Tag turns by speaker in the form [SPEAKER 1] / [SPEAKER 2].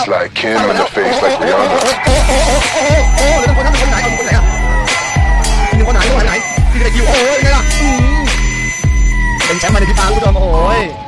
[SPEAKER 1] like Kim in the face like Rihanna.
[SPEAKER 2] เหลือคนนั้นคนไหนเอาคนไหนอ่ะหนึ่งคนไหนที่ได้คิวโอ้ยไงล่ะเป็นแชมป์มาในพิพาคุณผู้ชมโอ้ย